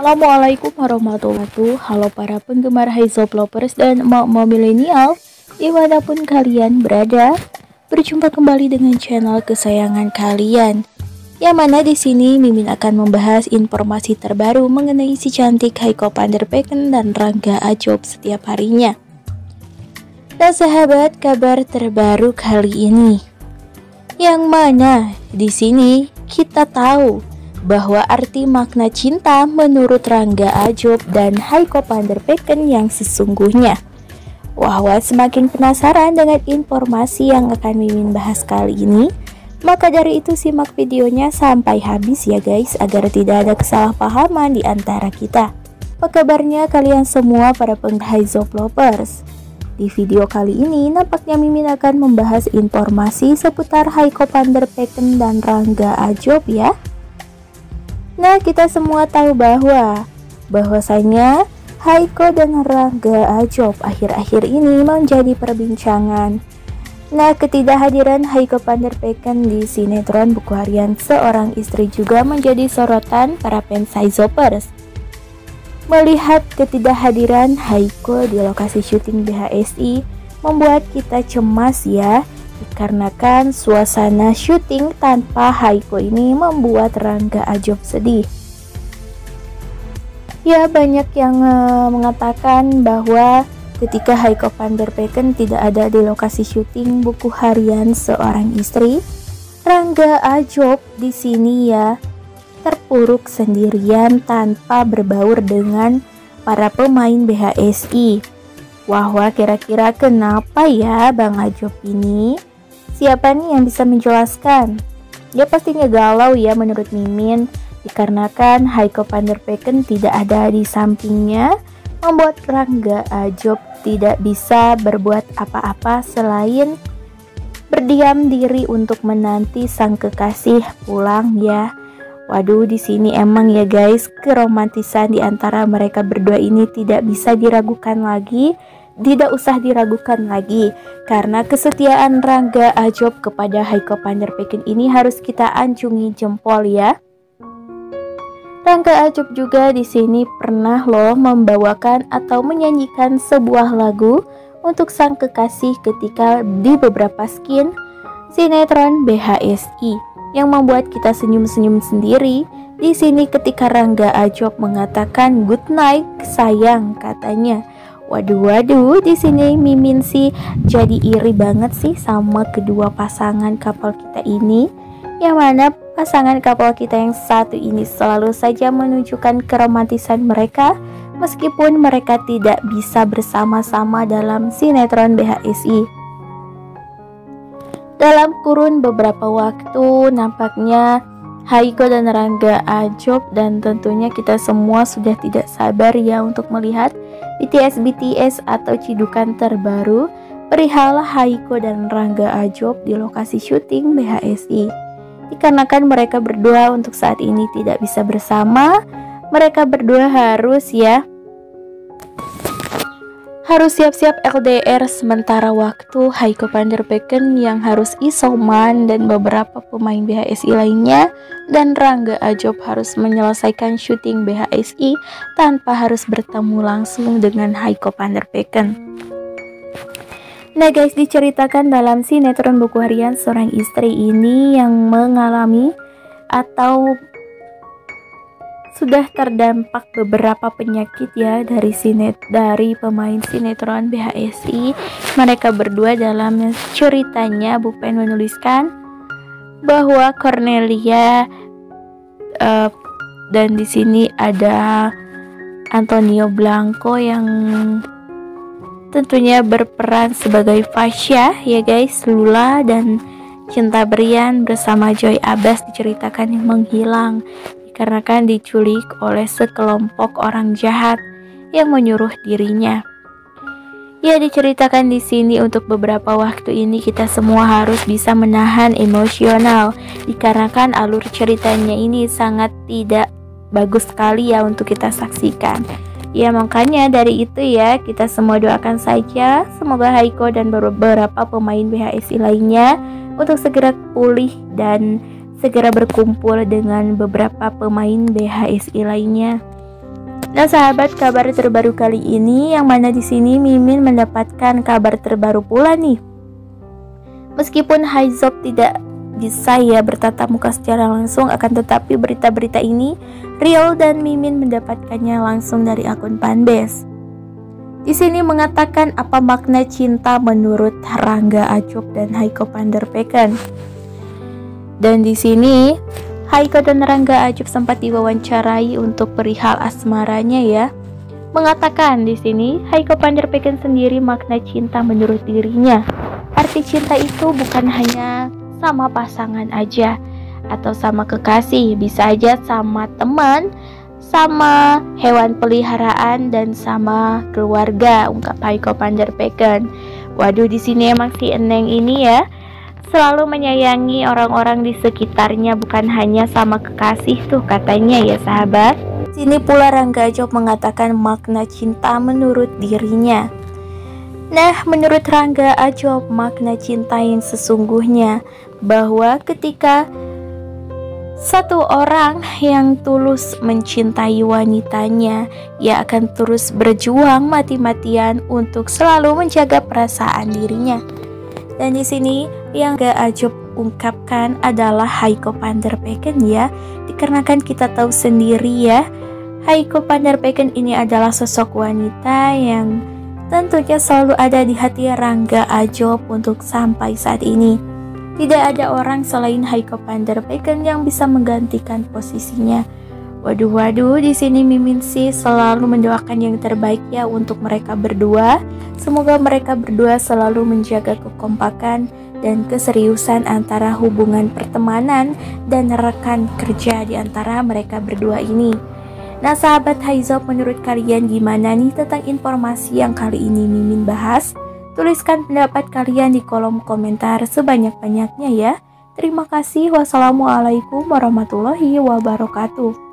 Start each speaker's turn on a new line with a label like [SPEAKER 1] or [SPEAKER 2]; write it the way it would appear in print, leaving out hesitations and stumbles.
[SPEAKER 1] Assalamualaikum warahmatullahi wabarakatuh. Halo para penggemar High-Lovers dan emak-emak milenial dimanapun kalian berada. Berjumpa kembali dengan channel kesayangan kalian. Yang mana di sini Mimin akan membahas informasi terbaru mengenai si cantik Haiko van der Vecken dan Rangga Ajob setiap harinya. Nah sahabat, kabar terbaru kali ini, yang mana di sini kita tahu bahwa arti makna cinta menurut Rangga Ajob dan Haiko van der Vecken yang sesungguhnya. Wah, semakin penasaran dengan informasi yang akan Mimin bahas kali ini. Maka dari itu simak videonya sampai habis ya guys, agar tidak ada kesalahpahaman di antara kita. Apa kabarnya kalian semua para High-Lovers? Di video kali ini nampaknya Mimin akan membahas informasi seputar Haiko van der Vecken dan Rangga Ajob ya. Nah, kita semua tahu bahwasanya Haiko dan Rangga Ajob akhir-akhir ini menjadi perbincangan. Nah, ketidakhadiran Haiko van der Vecken di sinetron buku harian Seorang Istri juga menjadi sorotan para fans High-Lovers. Melihat ketidakhadiran Haiko di lokasi syuting BHSI membuat kita cemas ya, dikarenakan suasana syuting tanpa Haiko ini membuat Rangga Ajob sedih. Ya, banyak yang mengatakan bahwa ketika Haiko van der Vecken tidak ada di lokasi syuting buku harian Seorang Istri, Rangga Ajob di sini ya terpuruk sendirian tanpa berbaur dengan para pemain BHSI. Wah, kira-kira kenapa ya Bang Ajob ini? Siapa nih yang bisa menjelaskan? Dia pastinya galau ya menurut Mimin, dikarenakan Haiko van der Vecken tidak ada di sampingnya, membuat Rangga Ajob tidak bisa berbuat apa-apa selain berdiam diri untuk menanti sang kekasih pulang ya. Waduh, di sini emang ya guys, keromantisan di antara mereka berdua ini tidak bisa diragukan lagi. Tidak usah diragukan lagi, karena kesetiaan Rangga Ajob kepada Haiko van der Vecken ini harus kita anjungi jempol ya. Rangga Ajob juga di sini pernah loh membawakan atau menyanyikan sebuah lagu untuk sang kekasih ketika di beberapa skin sinetron BHSI yang membuat kita senyum-senyum sendiri. Di sini ketika Rangga Ajob mengatakan good night sayang katanya. Waduh, di sini Mimin sih jadi iri banget sih sama kedua pasangan couple kita ini. Yang mana pasangan couple kita yang satu ini selalu saja menunjukkan keromantisan mereka meskipun mereka tidak bisa bersama-sama dalam sinetron BHSI. Dalam kurun beberapa waktu nampaknya Haiko dan Rangga Ajob, dan tentunya kita semua sudah tidak sabar ya untuk melihat BTS atau cidukan terbaru perihal Haiko dan Rangga Ajob di lokasi syuting BHSI. Dikarenakan mereka berdua untuk saat ini tidak bisa bersama, mereka berdua harus siap-siap LDR sementara waktu. Haiko van der Vecken yang harus isoman dan beberapa pemain BHSI lainnya, dan Rangga Ajob harus menyelesaikan syuting BHSI tanpa harus bertemu langsung dengan Haiko van der Vecken. Nah guys, diceritakan dalam sinetron buku harian Seorang Istri ini yang mengalami atau sudah terdampak beberapa penyakit ya dari pemain sinetron BHSI. Mereka berdua dalam ceritanya Bupen menuliskan bahwa Cornelia dan di sini ada Antonio Blanco yang tentunya berperan sebagai Fasya ya guys, Lula dan Cinta Brian bersama Joy Abbas diceritakan yang menghilang dikarenakan diculik oleh sekelompok orang jahat yang menyuruh dirinya. Ya, diceritakan di sini untuk beberapa waktu ini kita semua harus bisa menahan emosional dikarenakan alur ceritanya ini sangat tidak bagus sekali ya untuk kita saksikan. Ya, makanya dari itu ya kita semua doakan saja semoga Haiko dan beberapa pemain BHSI lainnya untuk segera pulih dan segera berkumpul dengan beberapa pemain BHSI lainnya. Nah sahabat, kabar terbaru kali ini yang mana di sini Mimin mendapatkan kabar terbaru pula nih. Meskipun Hyzop tidak bisa ya bertatap muka secara langsung, akan tetapi berita-berita ini real dan Mimin mendapatkannya langsung dari akun Fanbase. Di sini mengatakan apa makna cinta menurut Rangga Ajob dan Haiko van der Pecken. Dan di sini Haiko dan Rangga Ajob sempat diwawancarai untuk perihal asmaranya ya. Mengatakan di sini Haiko van der Pecken sendiri makna cinta menurut dirinya. Arti cinta itu bukan hanya sama pasangan aja atau sama kekasih, bisa aja sama teman, sama hewan peliharaan dan sama keluarga, ungkap Haiko van der Pecken. Waduh, di sini emang si Eneng ini ya selalu menyayangi orang-orang di sekitarnya, bukan hanya sama kekasih tuh katanya ya sahabat. Sini pula Rangga Ajob mengatakan makna cinta menurut dirinya. Nah, menurut Rangga Ajob makna cinta yang sesungguhnya bahwa ketika satu orang yang tulus mencintai wanitanya, ia akan terus berjuang mati-matian untuk selalu menjaga perasaan dirinya. Dan di sini yang Rangga Ajob ungkapkan adalah Haiko van der Pecken ya. Dikarenakan kita tahu sendiri ya, Haiko van der Pecken ini adalah sosok wanita yang tentunya selalu ada di hati Rangga Ajob untuk sampai saat ini. Tidak ada orang selain Haiko van der Pecken yang bisa menggantikan posisinya. Waduh, di sini Mimin sih selalu mendoakan yang terbaik ya untuk mereka berdua. Semoga mereka berdua selalu menjaga kekompakan dan keseriusan antara hubungan pertemanan dan rekan kerja di antara mereka berdua ini. Nah sahabat Hyzop, menurut kalian gimana nih tentang informasi yang kali ini Mimin bahas? Tuliskan pendapat kalian di kolom komentar sebanyak-banyaknya ya. Terima kasih. Wassalamualaikum warahmatullahi wabarakatuh.